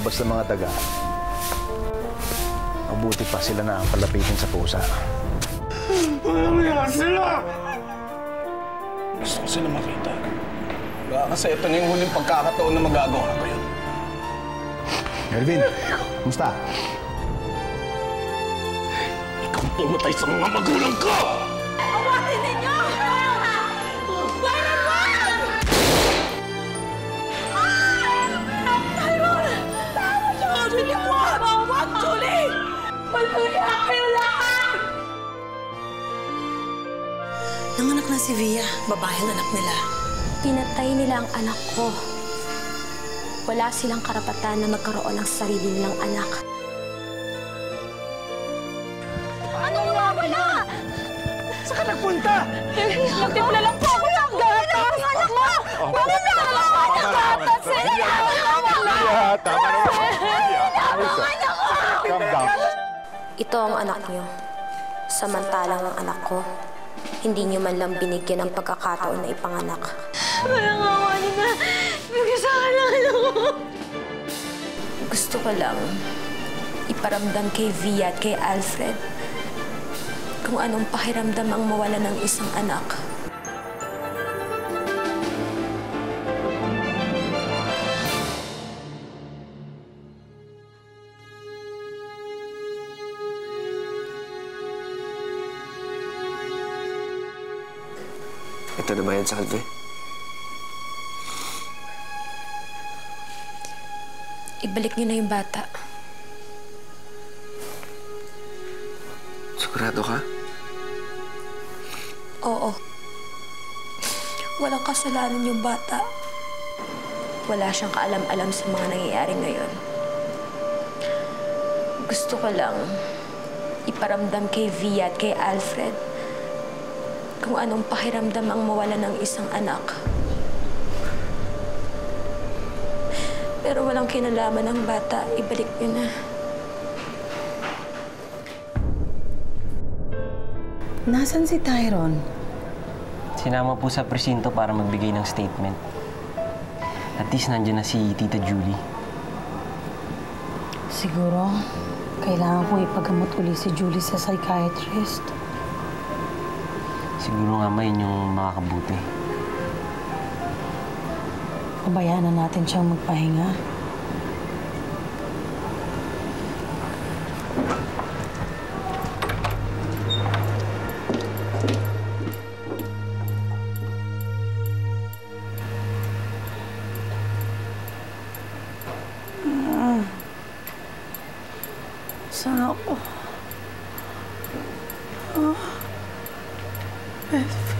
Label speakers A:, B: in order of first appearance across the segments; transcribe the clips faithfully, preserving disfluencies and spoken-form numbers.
A: lumabas ng mga daga, mabuti pa sila na ang palapitin sa pusa.
B: Mamaya sila! Gusto ko sila makita. Baka kasi ito na yung huling pagkakataon na magagawa ko yun.
A: Melvin, kumusta?
B: Ikaw pumatay sa mga magulang ko!
C: Awatin ninyo! Byron, wag! Tyron! Tama siya! Julie, wag! Wag, Julie! Maluya kayo lahat!
D: Nanganak na si Via. Babae ang anak nila.
E: Pinatay nila ang anak ko. Wala silang karapatan na magkaroon ng sarili nilang anak.
C: Ano nawawala?
B: Saan ka nagpunta?
C: Nagtimpla lang po ako ng gatas! Anak mo! Wala na lang ako ng gatas!
A: Yeah, tama na naman. Calm down.
E: Ito ang anak niyo. Samantalang ang anak ko, hindi niyo man lang binigyan ng pagkakataon na ipanganak.
C: Parang awa niyo na. Bigyan sa akin ang anak ko.
E: Gusto ko lang iparamdam kay Via at kay Alfred kung anong pakiramdam ang mawala ng isang anak.
F: Ito na ba yan, Salve?
E: Ibalik niyo na yung bata.
F: Sigurado ka?
E: Oo. Walang kasalanan yung bata. Wala siyang kaalam-alam sa mga nangyayari ngayon. Gusto ko lang iparamdam kay Via at kay Alfred kung anong pakiramdam ang mawala ng isang anak. Pero walang kinalaman ng bata. Ibalik niyo na.
D: Nasaan si Tyron?
G: Sinama po sa presinto para magbigay ng statement. At least nandiyan na si Tita Julie.
D: Siguro, kailangan kong ipagamot uli si Julie sa psychiatrist.
G: Siguro nga ma, yun yung makakabuti.
D: Pabayaan na natin siyang magpahinga. Ah. Saan ako? Ah. Elfie.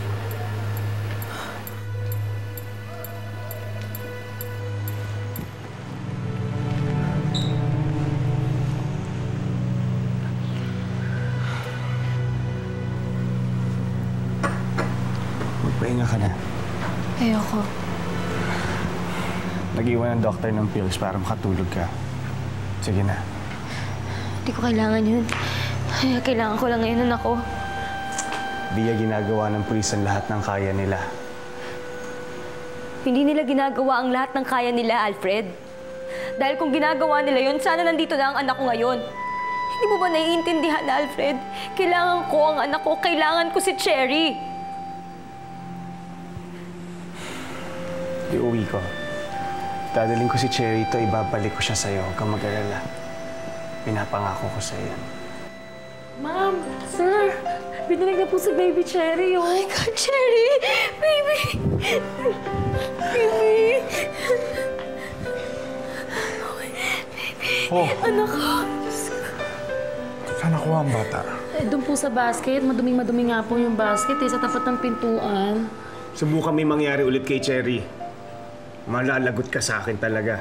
A: Magpahinga ka na.
E: Ayoko.
A: Nag-iwan ng doktor ng pills para makatulog ka. Sige na.
E: Hindi ko kailangan yun. Kailangan ko lang ngayon ng ako.
A: Via, ginagawa ng pulis ang lahat ng kaya nila.
E: Hindi nila ginagawa ang lahat ng kaya nila, Alfred. Dahil kung ginagawa nila yun, sana nandito na ang anak ko ngayon. Hindi mo ba naiintindihan, Alfred? Kailangan ko ang anak ko. Kailangan ko si Cherry.
A: Iuwi ko. Dadaling ko si Cherry ito, ibabalik ko siya sa'yo. Huwag kang mag-alala. Pinapangako ko sa'yo.
C: Ma'am, sir, binilig na po si Baby Cherry, oh.
E: Oh my God, Cherry! Baby! Baby! Baby!
B: Oh.
E: Anak ko!
B: Saan nakuha ang bata?
C: Eh, doon po sa basket. Maduming-madumi nga po yung basket, eh, sa tapat ng pintuan.
A: Subukan may mangyari ulit kay Cherry. Malalagot ka sa akin talaga.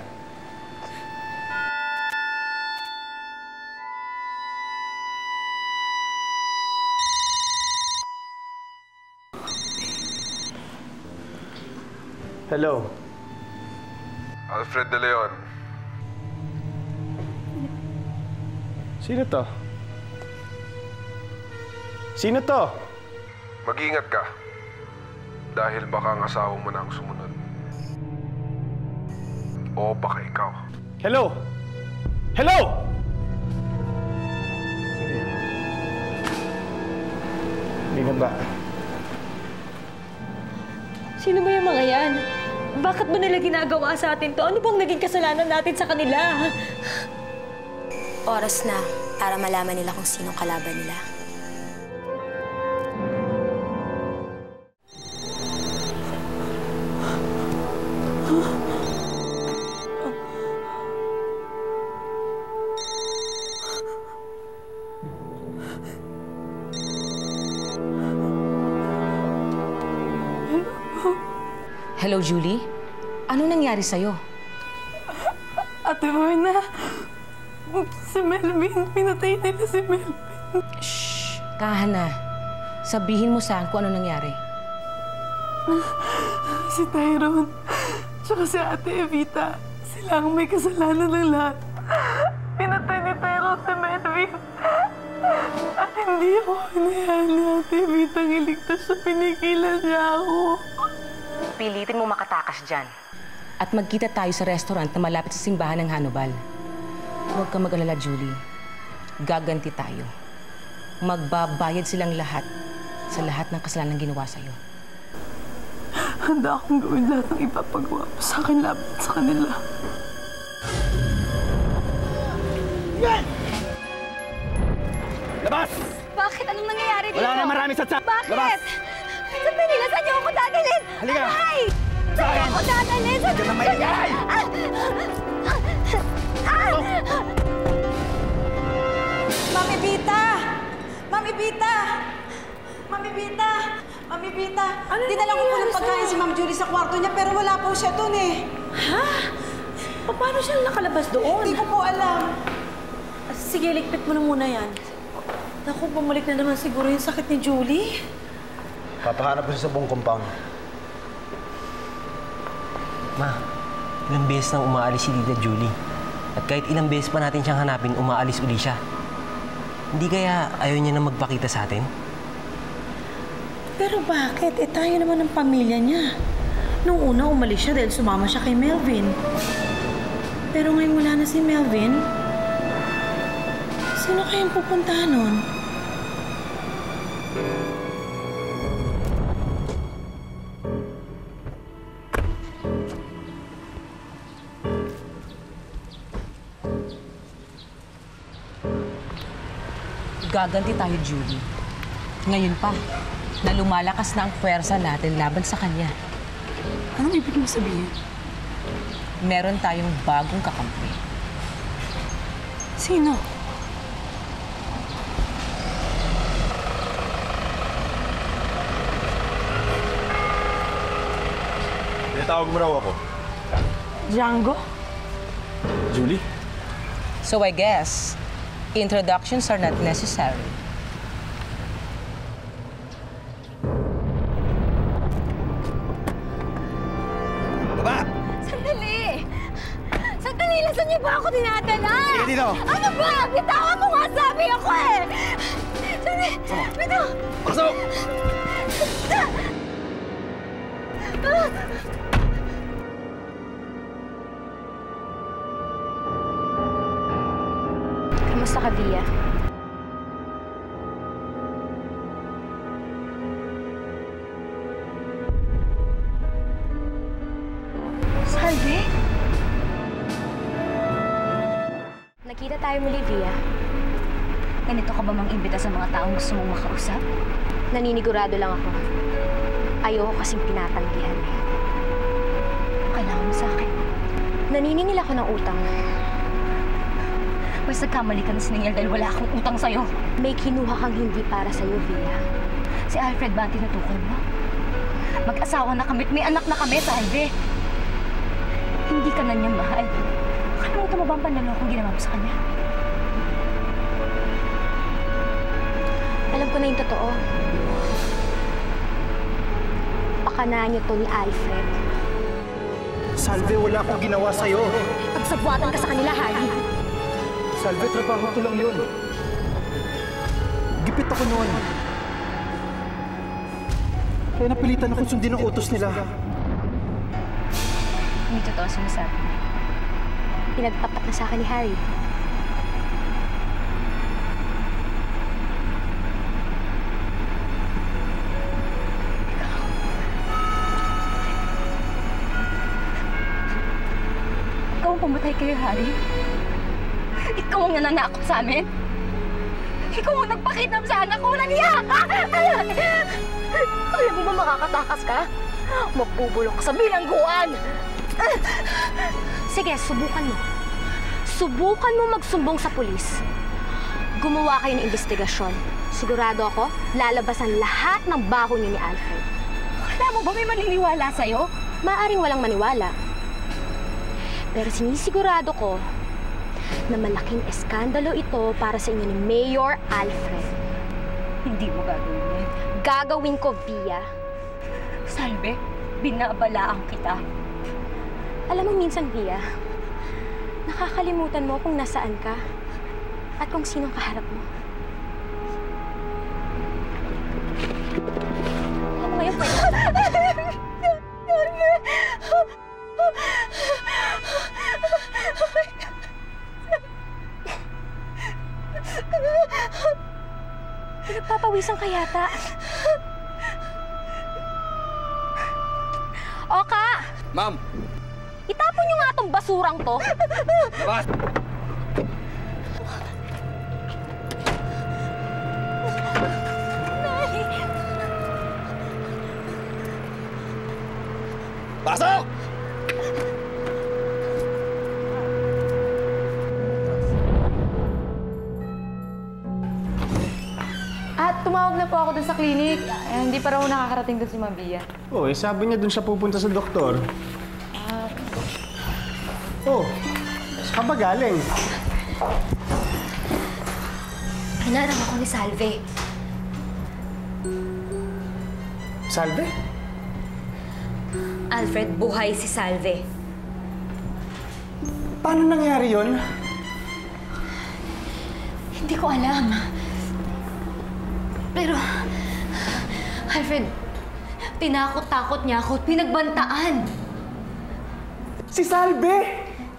A: Hello?
H: Alfred De Leon.
A: Sino to? Sino to?
H: Mag-ingat ka. Dahil baka ang asawa mo na ang sumunod. O baka ikaw.
A: Hello?
B: Hello!
A: Binaba.
E: Sino ba yung mga yan? Bakit ba nila ginagawa sa atin to? Ano bang naging kasalanan natin sa kanila?
I: Oras na para malaman nila kung sinong kalaban nila.
J: Hello, Julie? Anong nangyari sa'yo?
C: Ate Morna, si Melvin, pinatay nila si Melvin.
J: Shh! Tahan na. Sabihin mo sa akin kung ano nangyari.
C: Si Tyrone, tsaka si Ate Evita, sila ang may kasalanan ng lahat. Pinatay ni Tyrone si Melvin. At hindi ako hinayaan ni Ate Evita ang iligtas siya, pinigilan niya ako.
J: Pilitin mo makatakas dyan. At magkita tayo sa restaurant na malapit sa simbahan ng Hannibal. Huwag ka mag-alala, Julie. Gaganti tayo. Magbabayad silang lahat sa lahat ng kasalanan ginawa sa'yo.
C: Handa akong gawin lahat ng ipapagawa mo sa akin laban sa kanila.
B: Yan! Labas!
E: Bakit? Anong nangyayari dito?
B: Wala na marami sa tsa!
E: Bakit?
B: Labas!
E: Sandali na, saan niyo ako dadalhin?
B: Halika!
E: Ay! Saan niyo ako dadalhin?
B: Huwag ka na maingay!
E: Ah! Ah!
D: Mami Vita! Mami Vita! Mami Vita! Mami Vita!
C: Ano
D: Dinala ko po
C: nangyayari
D: ng pagkain si Ma'am Julie sa kwarto niya pero wala po siya doon eh.
C: Ha? Paano siya nakalabas doon?
D: Hindi ko po alam.
C: Sige, ligpit mo na muna yan. Naku, bumalik na naman siguro yung sakit ni Julie.
A: Papahanap ko siya sa buong compound.
G: Ma, ilang beses nang umaalis si Tita Julie. At kahit ilang beses pa natin siyang hanapin, umaalis uli siya. Hindi kaya ayaw niya na magpakita sa atin?
C: Pero bakit? Eh tayo naman ng pamilya niya. Nung una, umalis siya dahil sumama siya kay Melvin. Pero ngayon wala na si Melvin. Sino kayang pupuntahan nun?
J: Gaganti tayo, Julie. Ngayon pa, na lumalakas na ang puwersa natin laban sa kanya.
C: Anong ibig mo sabihin?
J: Meron tayong bagong kakampi.
C: Sino?
B: Tinatawag mo raw ako.
C: Django?
B: Julie?
J: So I guess, introductions are not necessary.
B: Baba!
E: Sandali! Sandali! Saan niyo ba ako dinadala?
B: Sige dito!
E: Ano ba? Bitawan mo nga sabi ako eh! Sandali! Bitaw!
B: Pasok!
E: Ah!
I: Kamusta ka, Via?
C: Salve?
I: Nakita tayo muli, Via. Ganito ka ba mang-imbita sa mga taong gusto mong makausap? Naninigurado lang ako. Ayoko kasing pinatanggihan eh. Kailangan mo sa akin. Naniningil ako ng utang. Basta kamali ka na siningil dahil wala akong utang sa'yo. May kinuha kang hindi para sa'yo, Via. Si Alfred ba ang tinutukoy mo? Mag-asawa na kami at may anak na kami, Salve. Hindi ka na niya mahal. Kalimutan mo ba ang panlalokong ginawa mo sa kanya? Alam ko na yung totoo. Pakanaan niyo to ni Alfred.
A: Salve, wala akong ginawa sa'yo.
I: Pagsabuatan ka sa kanila, Harry.
A: Salve, trabaho ko lang yun. Gipit ako noon. Kaya napilitan ako sundin ang utos nila.
I: Hindi totoo sinasabi. Pinagtapat na sa akin ni Harry. pumatay kay Harry? Ikaw ang nananakot sa amin? Ikaw ang nagpakidnap sa anak ko! Walang iya! Alam mo ba makakatakas ka? Mapubulok ka sa bilangguan! Sige, subukan mo. Subukan mo magsumbong sa pulis. Gumawa kayo ng investigasyon. Sigurado ako, lalabasan lahat ng baho niyo ni Alfred. Wala mo ba may maniniwala sa'yo? Maaring walang maniwala. Pero sinisigurado ko na malaking eskandalo ito para sa inyo ni Mayor Alfred. Hindi mo gagawin yun. Gagawin ko, Via. Salve, binabalaan kita. Alam mo minsan, Via, nakakalimutan mo kung nasaan ka at kung sinong kaharap mo. Ano ngayon pwede? Pinagpapawisan ka yata. Oka!
B: Ma'am!
I: Itapon niyo nga itong basurang to.
B: Bas! Pasok!
C: At tumawag na po ako dun sa clinic. Eh, hindi pa raw nakakarating dun si Mabia.
A: Oo, eh, sabi niya dun siya pupunta sa doktor. Oh, saan ka ba galing?
I: Hinarang ako ni Salve.
A: Salve?
E: Alfred, buhay si Salve.
A: Paano nangyari yun?
E: Hindi ko alam. Pero, Alfred, tinakot-takot niya ako at pinagbantaan.
A: Si Salve!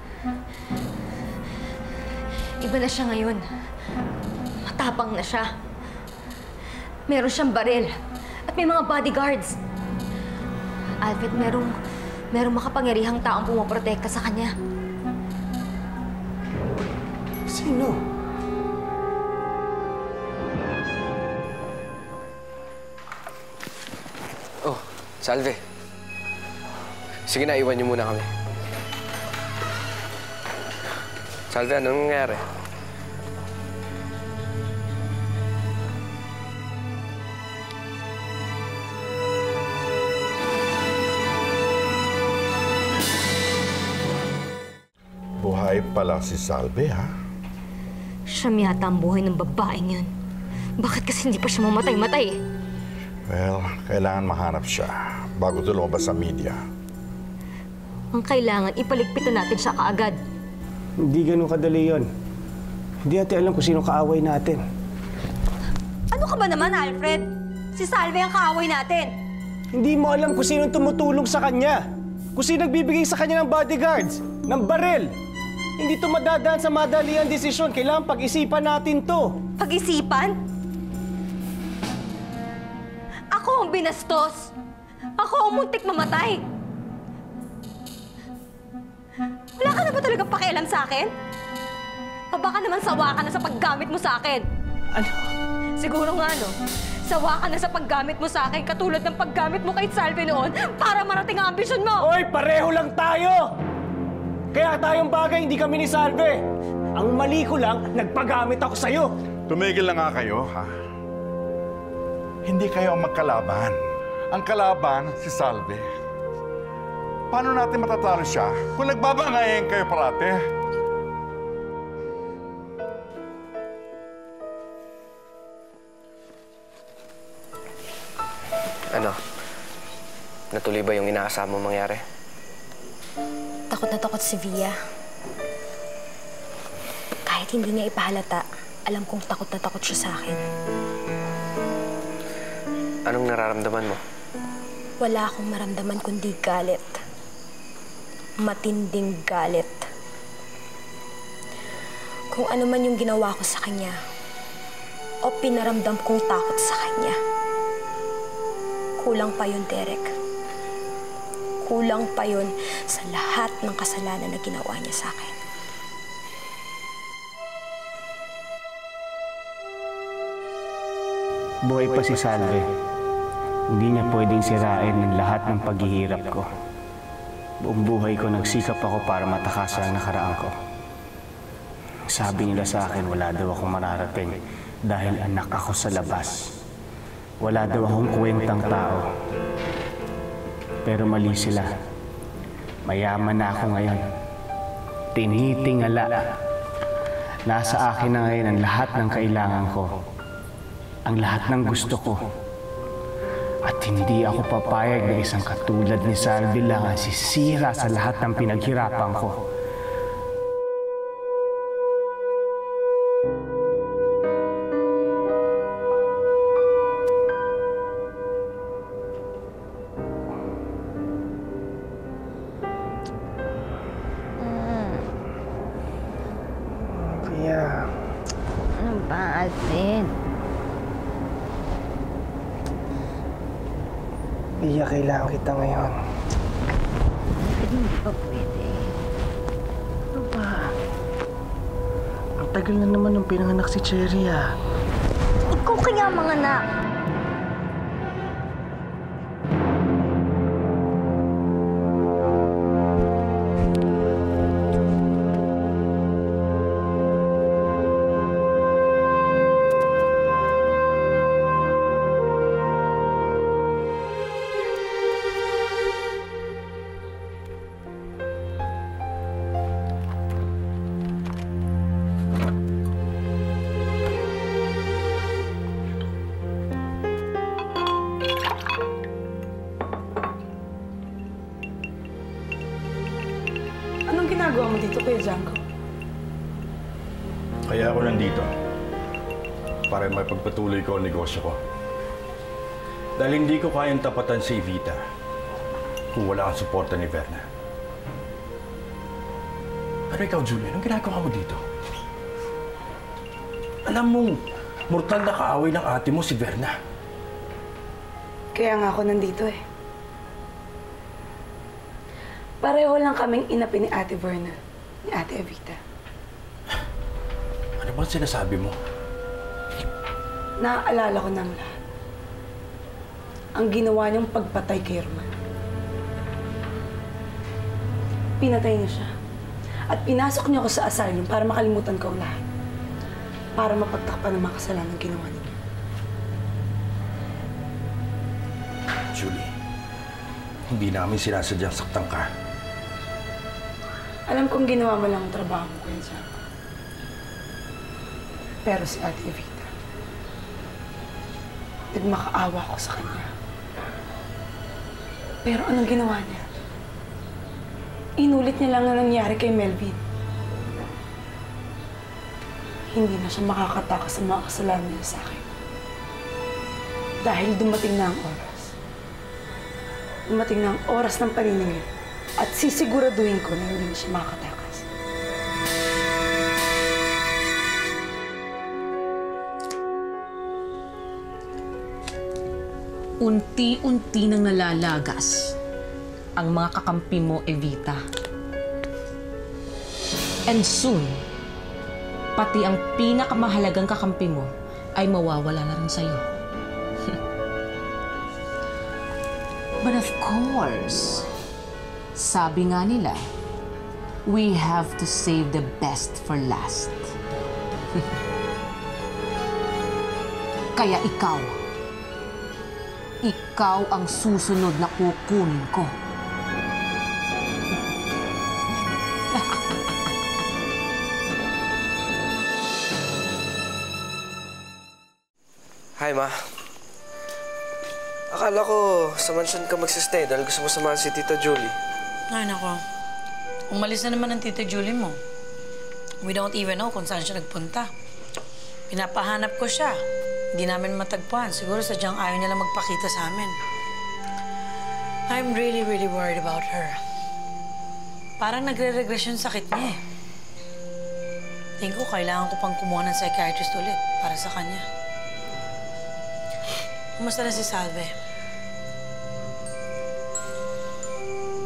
E: Iba na siya ngayon. Matapang na siya. Meron siyang baril at may mga bodyguards. Alfred, merong, merong makapangyarihang taong pumoprotekta sa kanya.
A: Sino?
F: Oh, Salve. Sige na, iwan niyo muna kami. Salve, anong nangyari?
K: Buhay pala si Salve, ha?
E: Siya yata ang buhay ng babaeng yun. Bakit kasi hindi pa siya mamatay-matay?
K: Well, kailangan mahanap siya bago ito lumabas sa media.
E: Ang kailangan, ipaligpitan natin siya kaagad.
A: Hindi ganun kadali yun. Hindi natin alam kung sino kaaway natin.
E: Ano ka ba naman, Alfred? Si Salve ang kaaway natin.
A: Hindi mo alam kung sino tumutulong sa kanya. Kung sino nagbibigay sa kanya ng bodyguards, ng baril. Hindi ito madadaan sa madaliang desisyon. Kailangan pag-isipan natin to.
E: Pag-isipan? Ako ang binastos. Ako ang muntik mamatay. Wala ka na ba talagang pakialam sa akin? O baka naman sawa ka na sa paggamit mo sa akin?
A: Ano?
E: Siguro nga, no? Sawa ka na sa paggamit mo sa akin katulad ng paggamit mo kay Salve noon para marating ang ambisyon mo!
A: Oy, pareho lang tayo! Kaya tayong bagay, hindi kami ni Salve. Ang mali ko lang, nagpagamit ako sa'yo.
K: Tumigil na nga kayo, ha? Hindi kayo ang magkalaban. Ang kalaban, si Salve. Paano natin matatalo siya kung nagbabangayin kayo parate?
F: Ano? Natuloy ba yung inaasama mong mangyari?
I: Takot na takot si Via. Kahit hindi niya ipahalata, alam kong takot na takot siya sa akin.
F: Anong nararamdaman mo?
I: Wala akong maramdaman kundi galit. Matinding galit. Kung ano man yung ginawa ko sa kanya, o pinaramdam kong takot sa kanya, kulang pa yun, Derek.
L: kulang pa yun sa lahat ng kasalanan na ginawa niya sa akin.
A: Buhay pa si Salve. Hindi niya pwedeng sirain ng lahat ng paghihirap ko. Buong buhay ko nagsikap ako para matakasan ang nakaraan ko. Sabi nila sa akin wala daw akong mararating dahil anak ako sa labas. Wala daw akong kwentang tao. Pero mali sila. Mayaman na ako ngayon. Tinitingala. Nasa akin na ngayon ang lahat ng kailangan ko. Ang lahat ng gusto ko. At hindi ako papayag na isang katulad ni Salve lang ang sisira sa lahat ng pinaghirapan ko.
M: Kuya. Ano ba, Alfred?
A: Iya, kailangan kita ngayon.
M: Alfred, hindi pa pwede.
A: Ano ba? Ang tagal na naman ng pinanganak si Cherry, ah.
M: Ikaw kaya mga anak.
C: Anong ginagawa mo dito, Kuya Django?
K: Kaya ako nandito. Para maipagpatuloy ko ang negosyo ko. Dahil hindi ko kayang tapatan si Evita kung wala kang suporta ni Verna. Pero ikaw, Julie, anong ginagawa mo dito? Alam mong mortal na kaaway ng ate mo si Verna.
C: Kaya nga ako nandito eh. Pareho lang kaming inapi ni Ate Verna, ni Ate Evita.
K: Ano bang sinasabi mo?
C: Naaalala ko ng lahat. Ang ginawa niyong pagpatay kay Roman. Pinatay niya siya. At pinasok niya ako sa asylum para makalimutan ko ang lahat. Para mapagtakpan ng mga kasalanan ginawa niya.
K: Julie, hindi namin sinasadyang saktan ka.
C: Alam kong ginawa mo lang ang trabaho mo, Kuya Django. Pero si Ate Evita, nagmakaawa ko sa kanya. Pero anong ginawa niya? Inulit niya lang ang nangyari kay Melvin. Hindi na siya makakatakas sa mga kasalanan niya sa akin. Dahil dumating na ang oras. Dumating na ang oras ng paniningil. At sisiguraduhin ko na hindi na siya makakatakas.
J: Unti-unti nang nalalagas ang mga kakampi mo, Evita. And soon, pati ang pinakamahalagang kakampi mo ay mawawala na rin sa'yo. But of course, sabi nga nila, we have to save the best for last. Kaya ikaw, ikaw ang susunod na kukunin ko.
F: Hi, Ma. Akala ko sa mansion ka magsistay dahil gusto mo samahan si Tita Julie.
D: Ay, nako. Umalis na naman ang Tita Julie mo. We don't even know kung saan siya nagpunta. Pinapahanap ko siya. Hindi namin matagpuan. Siguro sadyang ayaw niya lang magpakita sa amin. I'm really, really worried about her. Parang nagre-regress yung sakit niya eh. Tingin ko kailangan ko pang kumuha ng psychiatrist ulit para sa kanya. Kumusta na si Salve?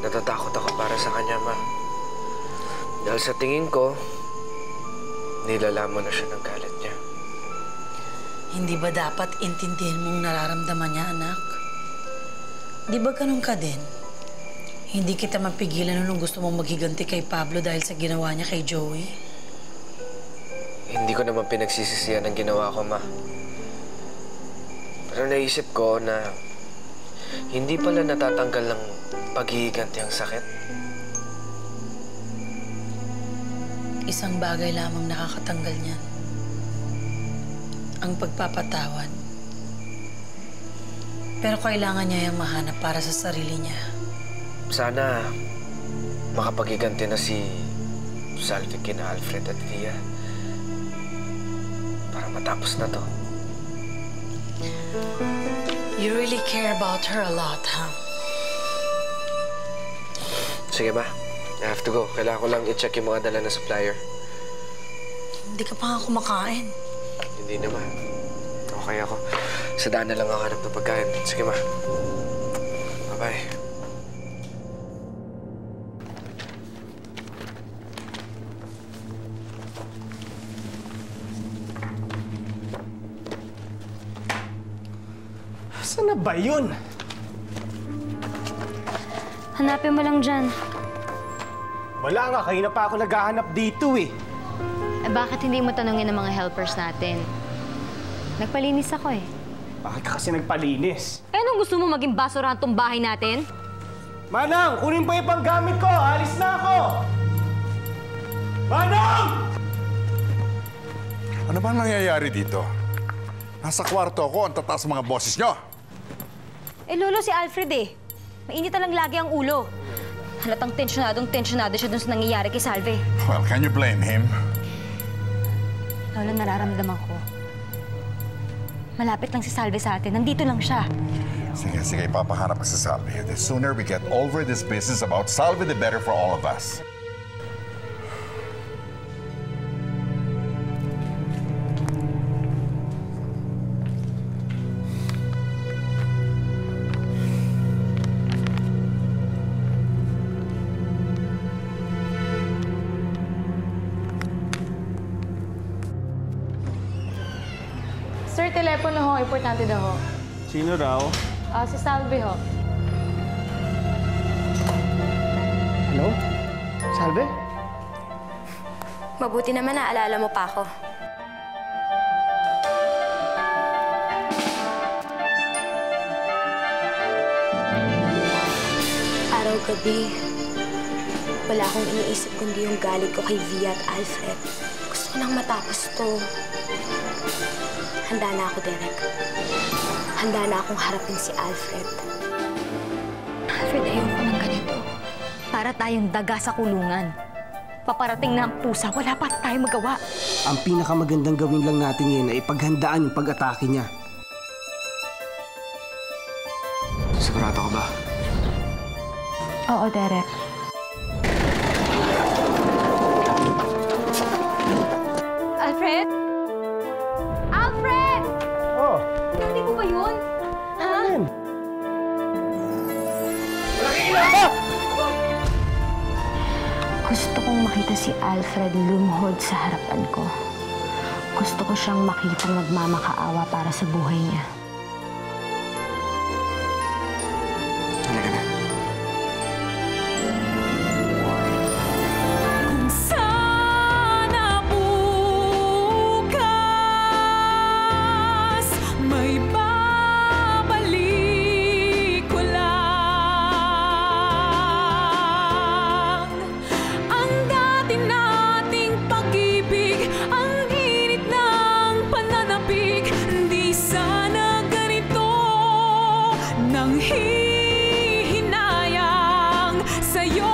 F: natatakot ako para sa kanya, Ma. Dahil sa tingin ko, nilalamon na siya ng galit niya.
D: Hindi ba dapat intindihin mong nararamdaman niya, anak? Di ba ganun ka din? Hindi kita mapigilan nung gusto mong maghiganti kay Pablo dahil sa ginawa niya kay Joey?
F: Hindi ko naman pinagsisisihan ang ginawa ko, Ma. Pero naisip ko na hindi pala natatanggal ng paghihiganti ang sakit.
D: Isang bagay lamang nakakatanggal niyan. Ang pagpapatawad. Pero kailangan niya yung mahanap para sa sarili niya.
F: Sana makapaghiganti na si Salve kina Alfred at Via para matapos na to.
D: You really care about her a lot, huh?
F: Sige ba? I have to go. Kailangan ko lang i-check yung mga dala na supplier.
D: Hindi ka pa nga kumakain.
F: Hindi naman. Okay ako. Sa daan na lang ako hanap ng pagkain. Sige ma. Bye-bye.
A: Saan na ba yun?
I: Hanapin mo lang dyan.
A: Wala nga, kayo na pa ako naghahanap dito eh.
I: Eh bakit hindi mo tanungin ang mga helpers natin? Nagpalinis ako eh.
A: Bakit ka kasi nagpalinis?
I: Eh anong gusto mo maging basurahan tong bahay natin?
A: Manang, kunin pa yung panggamit ko! Alis na ako! Manang!
K: Ano ba nangyayari dito? Nasa kwarto ako, ang tataas mga boses nyo.
I: Eh lolo, si Alfred eh. Mainit na lang lagi ang ulo. Halatang tensyonadong tensyonado siya dun sa nangyayari kay Salve.
K: Well, can you blame him?
I: Lolo, nararamdaman ko. Malapit lang si Salve sa atin. Nandito lang siya.
K: Sige, sige, papahanap ka sa Salve. The sooner we get over this business about Salve, the better for all of us.
C: Sir, telepono ho. Importante daw ho.
A: Sino raw?
C: Ah, si Salve ho.
A: Hello? Salve?
L: Mabuti naman naalala mo pa ako. Araw-gabi, wala akong iniisip kundi yung galit ko kay Via at Alfred. Gusto ko nang matapos to. Handa na ako, Derek. Handa na akong harapin si Alfred.
I: Alfred, ayoko ng ganito. Para tayong daga sa kulungan. Paparating na ang pusa, wala pa tayong magawa.
A: Ang pinakamagandang gawin lang natin ngayon ay ipaghandaan yung pag-atake niya.
F: Sigurado ka ba?
I: Oo, Derek. Alfred? Alfred!
A: Oh.
I: Hindi ko ba yun? Ha?
A: Ano?
I: Gusto kong makita si Alfred lumuhod sa harapan ko. Gusto ko siyang makitang nagmamakaawa para sa buhay niya.
F: Halika na.
C: Kung sana bukas may babalik ko lang ang dati nating pag-ibig, ang init ng pananabik. Di sana ganito nang hihinayang sa'yo.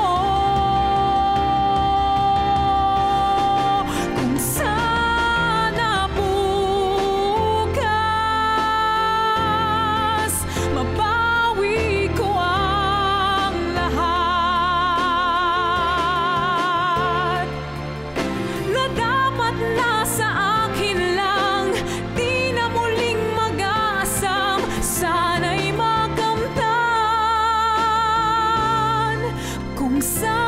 C: Kung sana bukas mabawi ko ang lahat na dapat nasa akin lang, di na muling mag-aasam. Sana'y makamtan Ang sa